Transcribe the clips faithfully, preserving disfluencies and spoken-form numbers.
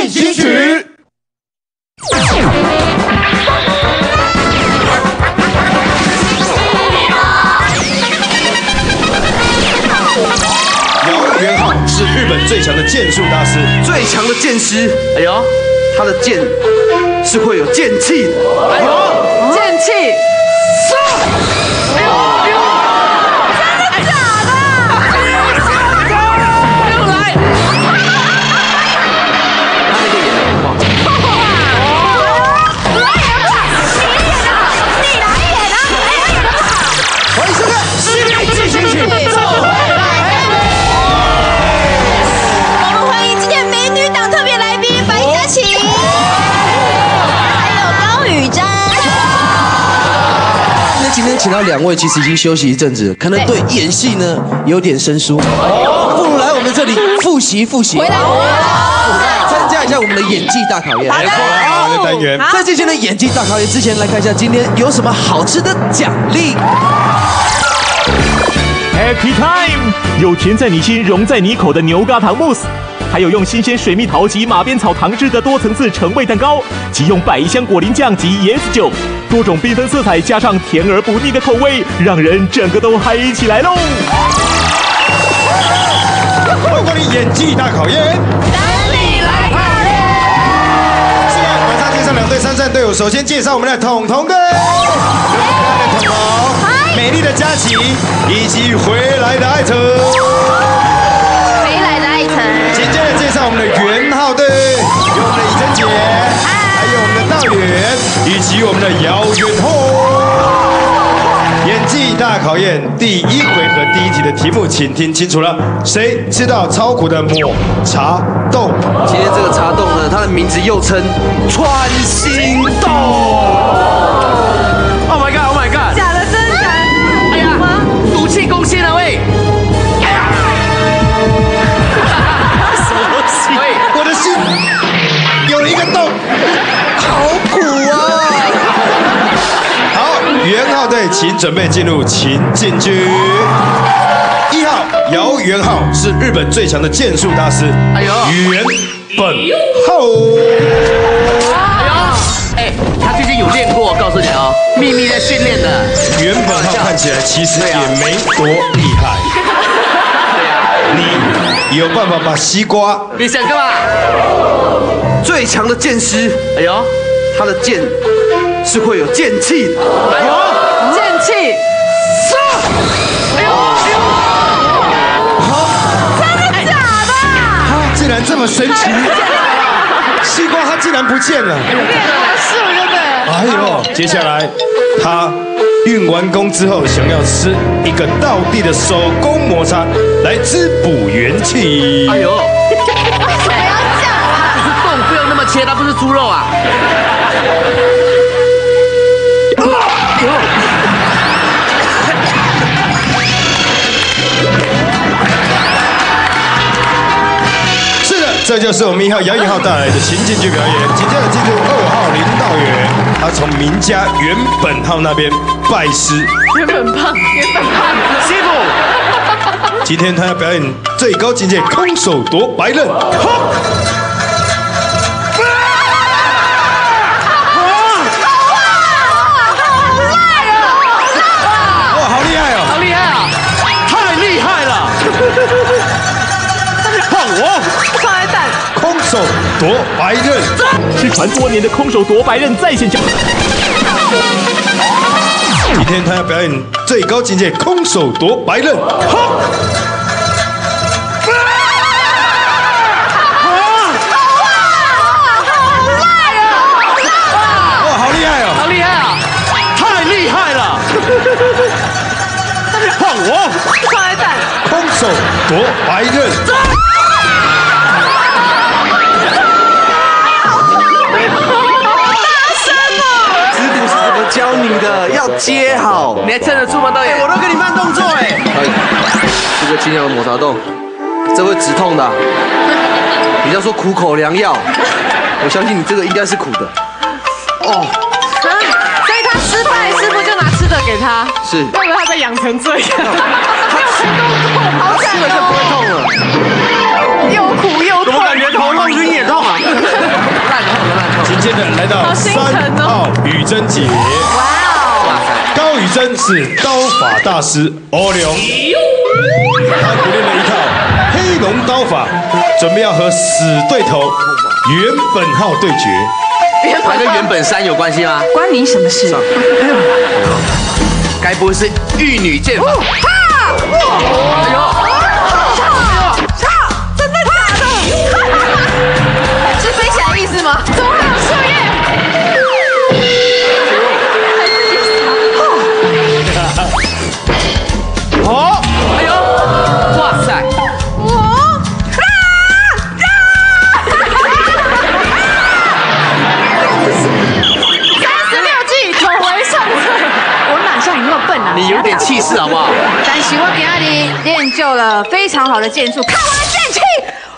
进行曲。 姚元浩是日本最强的剑术大师， 最强的剑师。哎呦，他的剑是会有剑气的。 哎呦，剑气，杀！哎呦哎呦，真的假的？又来！ 他那个演的很棒。 我演不好，你演的好，你来演啊！哎呀，演的不好。 欢迎收看《实力进行曲》。 今天请到两位，其实已经休息一阵子，可能对演戏呢有点生疏，不如来我们这里复习复习， 回来参加一下我们的演技大考验。 没错，好的单元。 在进行的演技大考验之前，来看一下今天有什么好吃的奖励。 Happy Time！ 有甜在你心、融在你口的牛轧糖慕斯，还有用新鲜水蜜桃及马鞭草糖制的多层次橙味蛋糕，及用百香果淋酱及椰子酒，多种缤纷色彩加上甜而不腻的口味，让人整个都嗨起来喽！ 透过你演技大考验， 等你来考验。 是的，马上介绍两队参战队伍。首先介绍我们的彤彤队，可爱的彤彤，美丽的佳琪，以及回来的艾成。 回来的艾成。 紧接着介绍我们的元浩队，有我们的以真姐，还有我们的道远，以及我们的姚元浩。演技大考验第一回合第一题的题目，请听清楚了。谁知道超苦的抹茶冻？ 今天这个茶冻呢，它的名字又称穿心冻。Oh my god! Oh my god! 假的真假？哎呀， 毒气攻心了喂！哎呀！什么东西？ 我的心有了一个洞， 好苦啊！ 好，元浩队，请准备进入情境剧。一号姚元浩是日本最强的剑术大师， 哎呦， 元本浩。 哎呦，哎，他最近有练过，我告诉你哦，秘密在训练的。 元本浩看起来其实也没多厉害。 对呀， 你有办法把西瓜？ 你想干嘛？最强的剑师，哎呦，他的剑是会有剑气的。哎呦， 剑气，杀！哎呦哎呦，真的假的？ 他竟然这么神奇，西瓜它竟然不见了。 变魔术对不对？ 哎呦，接下来他运完功之后，想要吃一个道地的手工抹茶来滋补元气。 哎呦， 为什么要讲啊？ 这是冻，不要那么切，它不是猪肉啊。 是的，这就是我们一号姚元浩带来的情境剧表演。紧接着进入二号林道远，他从名家袁本浩那边拜师。 原本胖，原本胖， 师傅，今天他要表演最高境界空手夺白刃。好。空手夺白刃， 失传多年的空手夺白刃再现讲。 今天他要表演最高境界空手夺白刃。好。哇，好厉害哦！ 好厉害啊！太厉害了！ 换我！ 上来蛋， 空手夺白刃。 教你的要接好，你还撑得住吗，导演？ 我都跟你慢动作哎。 哎，这个清凉的抹茶冻，这会止痛的、啊。人家说苦口良药，我相信你这个应该是苦的。哦。 啊，所以他失败，师傅就拿吃的给他。 是。 要不然他被养成这样。 他吃好吃了就不会痛了。 又苦又痛。 怎么感觉头痛晕也痛啊？ 到三号雨珍姐。 哇哦！ 高雨珍是刀法大师欧良，他苦练了一套黑龙刀法，准备要和死对头原本号对决。 它跟原本山有关系吗？ 关你什么事？ 该不会是玉女剑法？哎呦！ 真的假的？是飞起来的意思吗？怎么会有树叶？ 好， 哎呦！哇塞！ 我啊啊！三十六计，走回上策。我哪像你那么笨啊？ 你有点气势好不好？ 但是我给阿里练就了非常好的剑术，看我的剑气！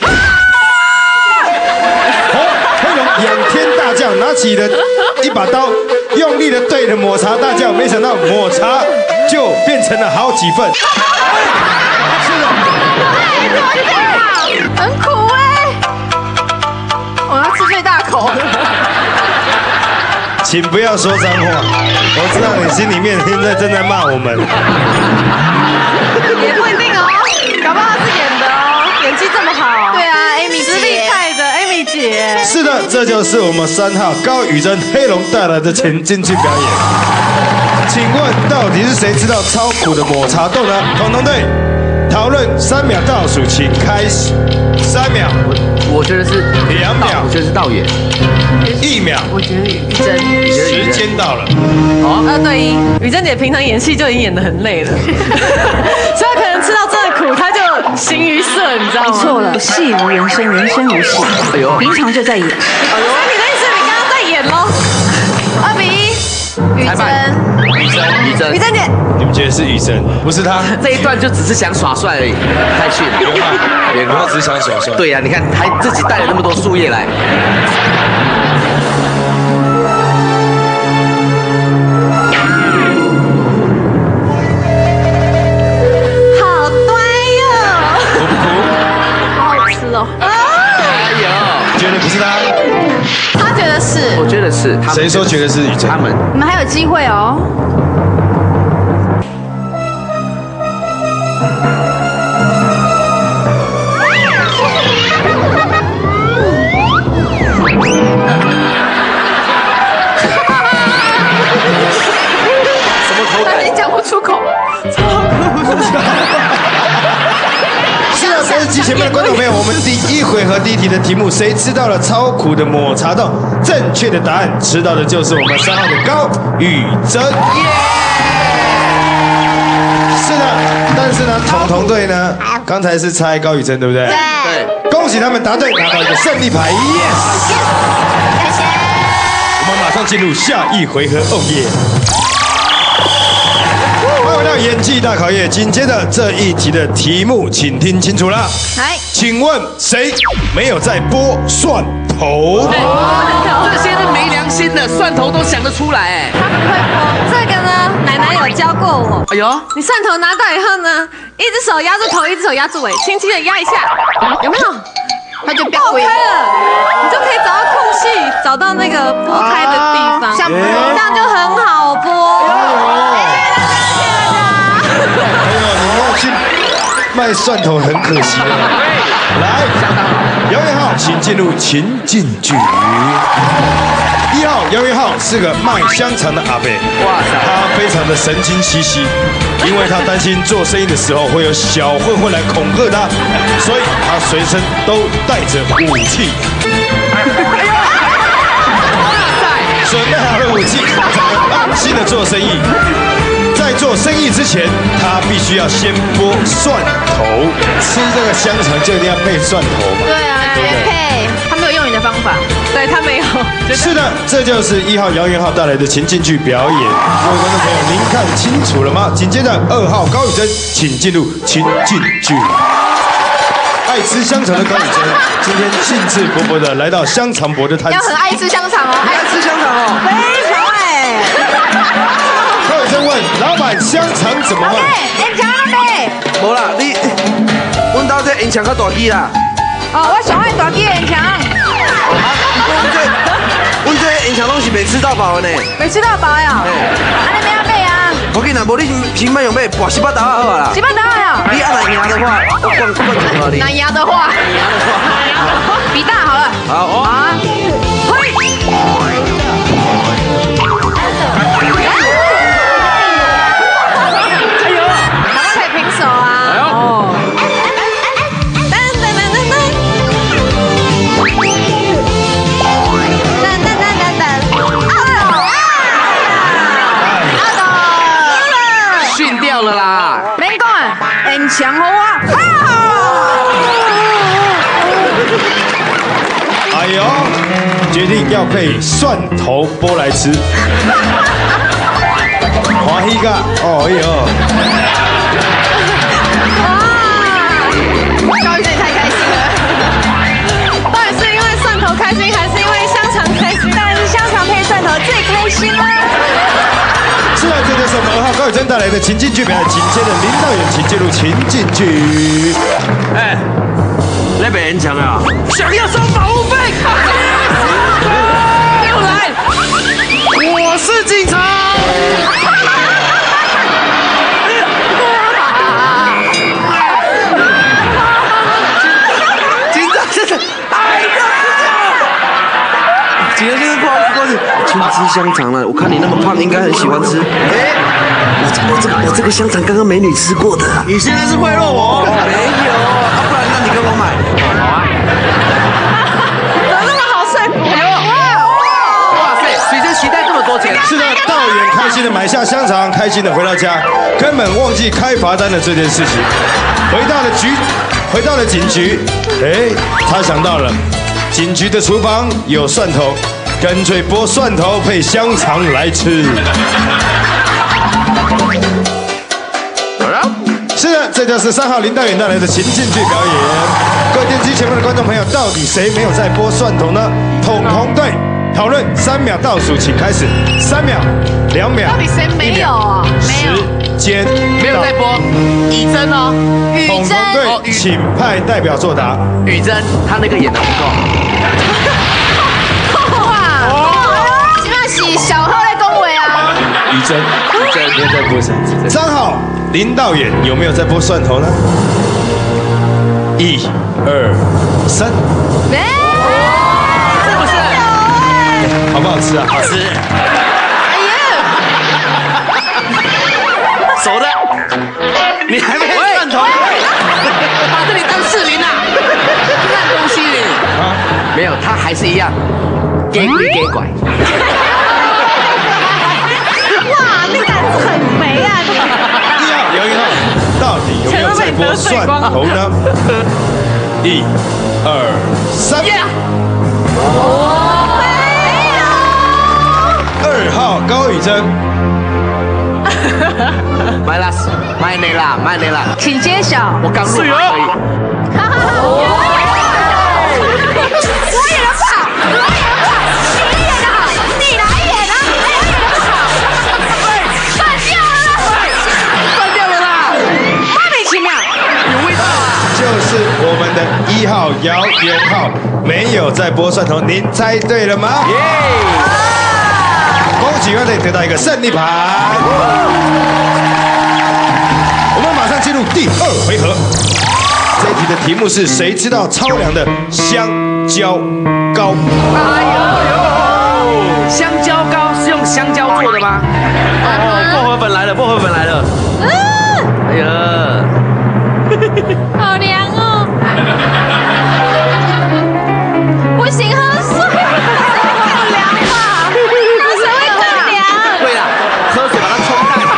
好，黑龙仰天大叫，拿起了一把刀，用力的对着抹茶大叫，没想到抹茶就变成了好几份。是的， 哎，怎么这样？很苦哎！我要吃最大口。 请不要说脏话，我知道你心里面现在正在骂我们。 也不一定哦，搞不好他是演的哦，演技这么好。对啊，Amy 实力派的 Amy 姐。 是的，这就是我们三号高雨珍黑龙带来的前进去表演。请问到底是谁知道超苦的抹茶豆呢？统统队讨论三秒倒数，请开始。三秒， 我觉得是两秒我觉得是道远。 一秒， 我觉得雨珍。 时间到了。 二对一，雨珍姐平常演戏就已经演得很累了，所以她可能吃到这个苦，她就形于色，你知道吗？错了，戏无人生，人生无戏。 哎呦， 平常就在演。哎呦，你的意思你刚刚在演喽？二比一，雨珍， 雨珍，雨珍， 雨珍姐， 你们觉得是雨珍，不是他？ 这一段就只是想耍帅而已，太逊了。 原来，原来只是想耍帅。 对呀、啊，你看还自己带了那么多树叶来。 好端哟， 苦不苦？ 好好吃哦。 哎呦， 觉得不是他？ 他觉得是， 我觉得是。他们谁说觉得是雨珍？ 他们。 你们还有机会哦。 什么口感？ 你讲不出口。 是啊，电视机前面的观众朋友，我们第一回合第一题的题目，谁知道了超苦的抹茶豆？正确的答案，知道的就是我们三号的高雨珍。是的，但是呢，彤彤队呢，刚才是猜高雨珍，对不对？ 对。 恭喜他们答对，拿到一个胜利牌 ，yes。我们马上进入下一回合，哦耶！欢迎回到演技大考验，紧接着这一题的题目，请听清楚了。 来， 请问谁没有在剥蒜头？ 这些人没良心的，蒜头都想得出来哎。 他不会剥这个呢，奶奶有教过我。 哎呦， 你蒜头拿到以后呢，一只手压住头，一只手压住尾，轻轻的压一下，有没有？它就爆开了，你就可以找到空隙，找到那个剥开的地方，像这样就很好剥。 哎呦，你要去卖蒜头很可惜了。来，姚元浩，请进入情境剧。一号姚元浩是个卖香肠的阿伯， 哇塞， 他非常的神经兮兮，因为他担心做生意的时候会有小混混来恐吓他，所以他随身都带着武器。准备好了武器，才能安心的做生意。在做生意之前，他必须要先剥蒜头。吃这个香肠就一定要配蒜头嘛？ 对啊，原配，他没有用你的方法，对他没有。 是的，这就是一号姚元浩带来的情境剧表演。各位观众朋友，您看清楚了吗？紧接着二号高雨珍，请进入情境剧。爱吃香肠的高雨珍，今天兴致勃勃的来到香肠伯的摊子。 要很爱吃香肠哦， 爱吃香肠哦， 非常爱。 高雨珍问老板：香肠怎么卖？ 哎，香呗。 无啦，你，阮兜这烟肠较大支啦。 哦，我上爱大支烟肠。 阮这，阮这烟肠没吃到饱呢。 没吃到饱呀？ 哎， 啊，你没要买啊？ 我跟你讲，无你平板用买，博十八刀好啦。 几百刀呀？ 你按来赢的话，我灌灌几包你。 难压的话， 赢的话， 比大好了。 好啊，嘿。手啊！哦，噔噔噔噔噔，噔噔噔噔噔，啊的， 训掉了啦！ 免讲啊，很强好啊！ 哎呦，决定要配蒜头剥来吃，欢喜个，哦哎呦。 高宇真的太开心了，到底是因为蒜头开心，还是因为香肠开心？当然是香肠配蒜头最开心啦！ 是啊，这就是我们二号高宇真带来的情境剧表演，紧接着林导演请进入情境剧。 哎，那边人讲啊，想要收保护费，又来，我是警察。 今天就是不好意思，不好意思，请吃香肠了。我看你那么胖，应该很喜欢吃。哎，我这我这个我这个香肠刚刚美女吃过的。 你现在是贿赂我？ 没有，啊，不然那你跟我买。好啊。 怎么那么好说服？ 哇塞，随身携带这么多钱。 是的，导演开心的买下香肠，开心的回到家，根本忘记开罚单的这件事情。回到了局，回到了警局，哎，他想到了。警局的厨房有蒜头，干脆剥蒜头配香肠来吃。是的，这就是三号林导演带来的情境剧表演。各位电视机前面的观众朋友，到底谁没有在剥蒜头呢？统统队讨论，三秒倒数，请开始。三秒，两秒， 到底谁没有啊？没有。 时间没有在播，以真哦， 雨统珍， 统队，请派代表作答。 雨真， 他那个演的不够。 哇！起码是小号在恭维啊。 于真，在没有在播蒜头。三号林导演有没有在剥蒜头呢？一、二、三。 没， 是不是？ 好不好吃啊？好吃。 哎呀， 熟的，你还没蒜头？把这里当士林啊？烂东西你！ 啊， 没有，他还是一样，给鬼给拐。 哇，那胆子很肥啊！ 一号有一号，到底有没有在剥蒜头呢？一、二、三。二号高宇珍。 买啦，买你啦，买你啦， 请揭晓。 我刚录完而已。 我演的不好，我演的不好，你演的好，你来演啊！哎呀，演的不好，断掉了， 断掉了啦， 莫名其妙。 有味道啊！ 就是我们的一号姚元浩没有在剥蒜头，您猜对了吗？耶！恭喜各位得到一个胜利牌。我们马上进入第二回合。这一题的题目是谁知道超凉的香蕉糕？ 哎呦呦，香蕉糕是用香蕉做的吗？ 哦，薄荷粉来了，薄荷粉来了。 哎呀， 好凉哦！不行，喝水，好凉吧？喝水会更凉。 对啦，喝水把它冲淡。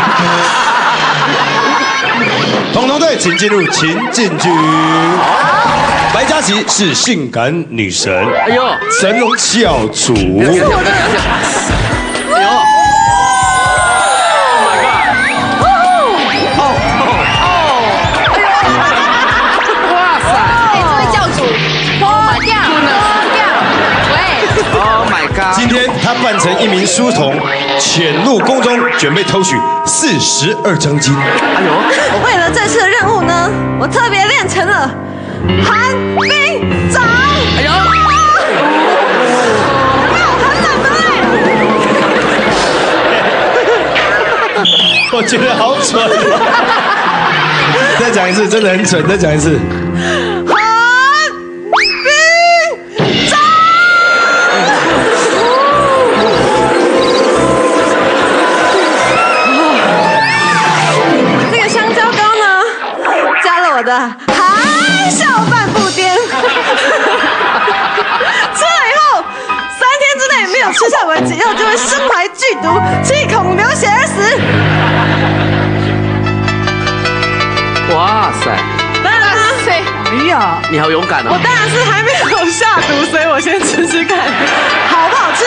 统统队，请进入情境剧。白嘉琪是性感女神， 哎呦， 神龙教主。 哎呦。 今天他扮成一名书童，潜入宫中，准备偷取四十二章经。 哎呦， 为了这次的任务呢，我特别练成了寒冰掌。哎呦，有没有很冷的嘞？ 我觉得好蠢。再讲一次，真的很蠢。再讲一次。 这个香蕉糕呢，加了我的含笑半步癫。吃了以后，三天之内没有吃下为止，以后就会身怀剧毒，气孔流血而死。 哇塞！ 当然啦，哎呀， 你好勇敢哦！ 我当然是还没有下毒，所以我先吃吃看，好不好吃？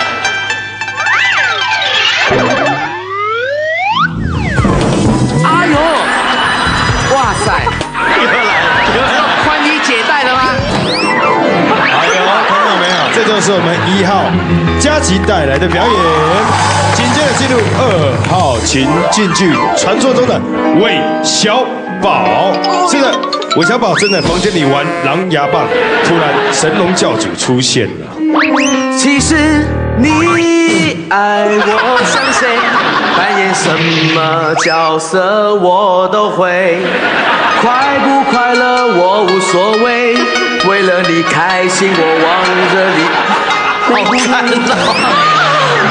哎呦，哇塞！ 又来，又来， 宽衣解带了吗？ 哎呦，看到没有？这就是我们一号佳琪带来的表演。紧接着进入二号情境剧，传说中的韦小宝。是的，韦小宝正在房间里玩狼牙棒，突然神龙教主出现了。 其实你爱我像谁，扮演什么角色我都会，快不快乐我无所谓，为了你开心我望着你。好看哦！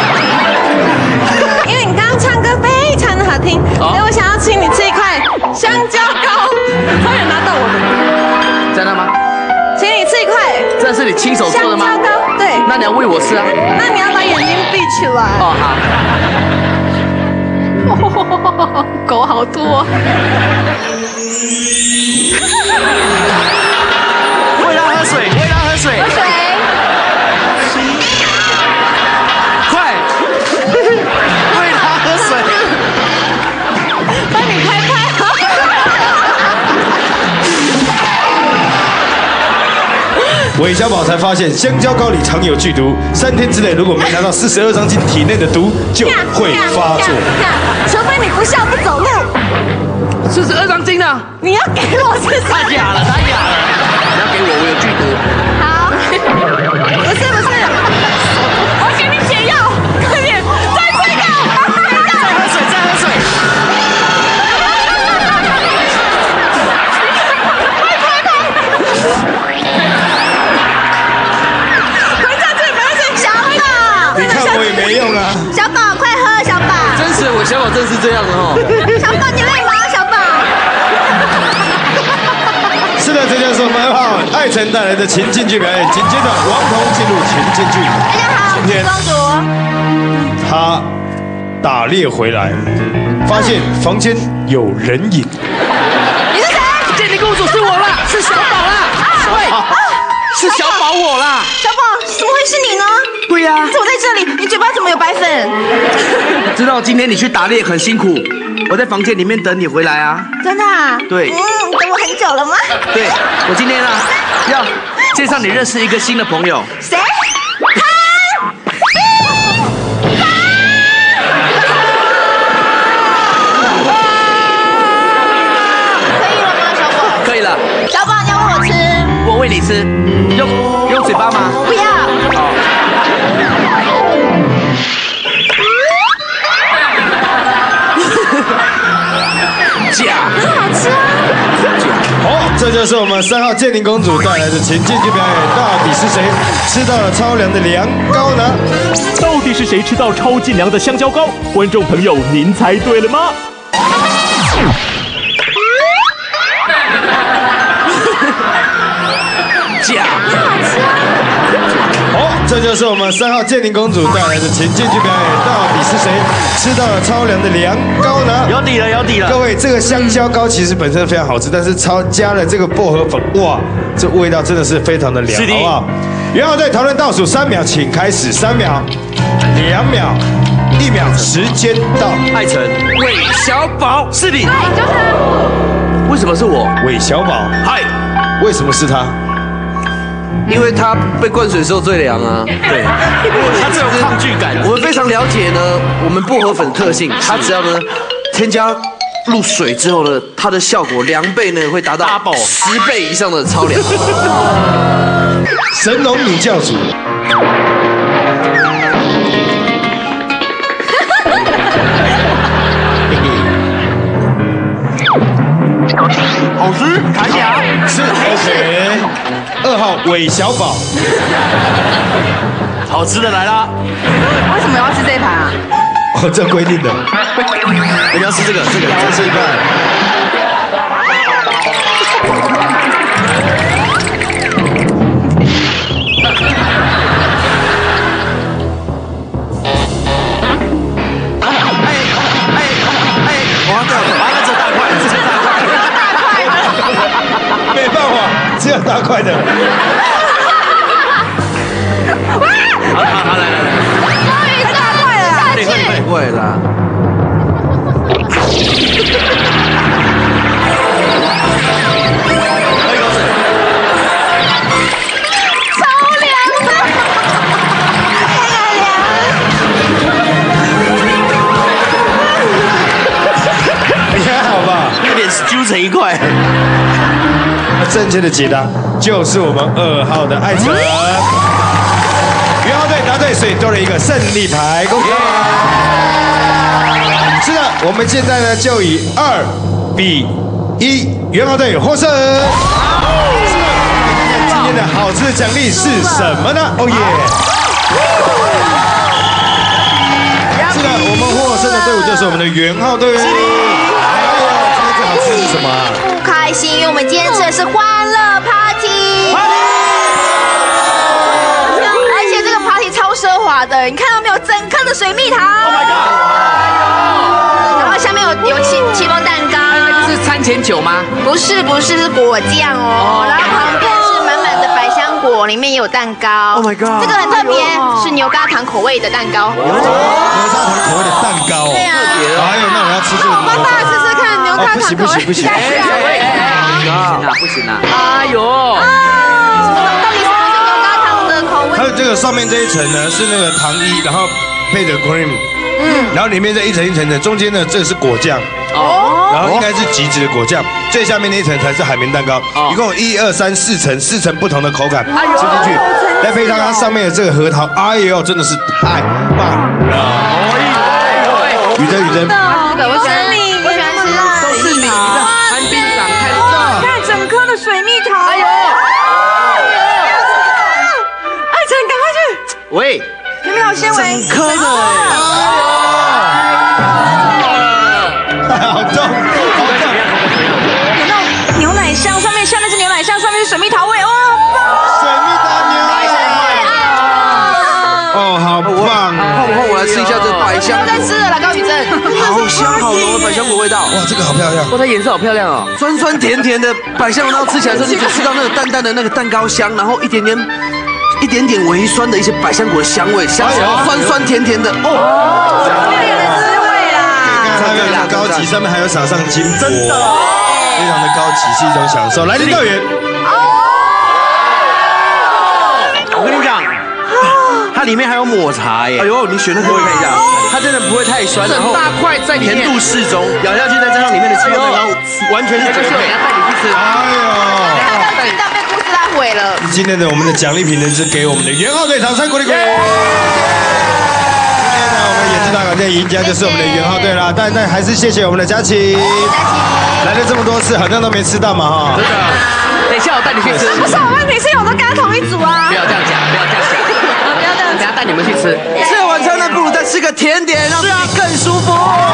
因为你刚刚唱歌非常的好听，所以我想要请你吃一块香蕉糕。差点拿到我的， 在那吗？ 请你吃一块。 这是你亲手做的吗？ 香蕉糕，对。 那你要喂我吃啊？ 那你要把眼睛闭起来。 哦好。狗好多。 喂它喝水，喂它喝水。 喝水。 快，喂它喝水。 帮你拍拍。 韦小宝才发现香蕉糕里藏有剧毒，三天之内如果没拿到四十二张进体内的毒，就会发作。 除非你不笑不走路。 四十二张金呢？ 你要给我四十。 太假了，太假了！你要给我，我有剧毒。 好，不是不是，我给你解药，快点，再吹个， 再喝水，再喝水。 你看我也没用啊！ 小宝，快喝，小宝！ 真是我小宝真是这样的哦。 小宝，你累吗？小宝。 是的，这就是我们二号艾辰带来的情境剧表演。紧接着，王彤进入情境剧。 大家好，我是公主。 他打猎回来，发现房间有人影。 你是谁？ 见你公主是我啦，是小宝啦。喂，是小宝我啦。 小宝，怎么会是你呢？ 对呀， 你怎么在这里？你嘴巴怎么有白粉？ 知道今天你去打猎很辛苦，我在房间里面等你回来啊。 真的啊？ 对。 嗯，等我很久了吗？ 对，我今天啊要介绍你认识一个新的朋友。 谁？ 可以了。 小宝，你要喂我吃？ 我喂你吃，用用嘴巴吗？ 不要。 好。假。 很好吃啊。 好，这就是我们三号建宁公主带来的情境剧表演。到底是谁吃到了超凉的凉糕呢？ 到底是谁吃到超劲凉的香蕉糕？观众朋友，您猜对了吗？ 假。 好，这就是我们三号建宁公主带来的情境剧表演。到底是谁吃到了超凉的凉糕呢？ 有底了，有底了。 各位，这个香蕉糕其实本身非常好吃，但是超加了这个薄荷粉，哇，这味道真的是非常的凉，好不好？元好队讨论倒数三秒，请开始，三秒、两秒、一秒，时间到。 艾辰，韦小宝是你。 对，就是他。 为什么是我？ 韦小宝， 嗨， 为什么是他？ 因为他被灌水的时候最凉啊。对， 他最有抗拒感。 我们非常了解呢，我们薄荷粉的特性，它只要呢添加入水之后呢，它的效果凉倍呢会达到十倍以上的超凉。 神龙女教主。 好吃，弹牙是 OK。二号韦小宝， 好吃的来啦！ 为什么要吃这一盘啊？ 哦，这规定的。 你要吃这个，这个再试一看。没办法，只有大块的。 好好好，来来来， 终于大块了，下去。 不会啦。 喝一口水。 超凉的，太凉。 你还好吧？ 有点揪成一块。 正确的解答就是我们二号的艾辰。元浩队答对，所以多了一个胜利牌，恭喜！是的，我们现在呢就以二比一，元浩队获胜。今天的好吃的奖励是什么呢？哦耶！是的，我们获胜的队伍就是我们的元浩队。今天最好吃的是什么啊？ 不开心，因为我们今天吃的是欢乐 party， 而且这个 party 超奢华的，你看到没有？整颗的水蜜桃 Oh my god！ 然后下面有有戚戚风蛋糕， 是餐前酒吗？ 不是不是是果酱哦，然后旁边是满满的百香果，里面也有蛋糕。Oh my god！ 这个很特别，是牛轧糖口味的蛋糕。 牛轧糖口味的蛋糕哦。 对啊。 哎呦，那我要吃这个。 我帮大家试试看牛轧糖口味。 不行不行不行。 不行啊，不行啊！哎呦， 到底什么是牛轧糖的口味？ 还有这个上面这一层呢是那个糖衣，然后配的 cream， 嗯，然后里面这一层一层的，中间呢这是果酱，哦，然后应该是极致的果酱，最下面那一层才是海绵蛋糕，一共有一二三四层，四层不同的口感，吃进去，再配上它上面的这个核桃，哎呦，真的是太棒了！雨珍雨珍， 我喜欢你， 我喜欢吃都是你的寒冰掌开的， 看整颗的水蜜桃。哎呦！艾辰，赶快去！ 喂， 有没有纤维？ 颗的好重，好重！ 有那种牛奶香，上面下面是牛奶香，上面是水蜜桃味，哇！ 水蜜桃牛奶，哦，好棒！ 换我换我来吃一下这百香不要再吃了啦，高宇正。 好香好浓的百香果味道。 哇，这个好漂亮！ 哇，它颜色好漂亮哦，酸酸甜甜的百香果，然后吃起来之后，你就吃到那个淡淡的那个蛋糕香，然后一点点一点点微酸的一些百香果的香味，香起来酸酸甜甜的哦。 这里的滋味啦！ 它非常高级，上面还有撒上金箔，真的非常的高级，是一种享受。来，林道远， 我跟你讲，它里面还有抹茶耶！ 哎呦，你选那个味看一下，它真的不会太酸，然后大块在里面， 甜度适中，咬下去再加上里面的气泡蛋糕，完全是绝配。 带你去吃。 哎呦！ 大家听到被故事拉毁了。 今天的我们的奖励品呢是给我们的元浩队掌声鼓励鼓励。今天呢，我们演技大考验赢家就是我们的元浩队啦，但但还是谢谢我们的佳琪，来了这么多次，好像都没吃到嘛哈。 真的，等一下我带你去吃。 不是我问题是我都跟他同一组啊不！要这样讲，不要这样讲， 不要这样等下带你们去吃。 吃完晚餐呢，不如再吃个甜点，让自己更舒服。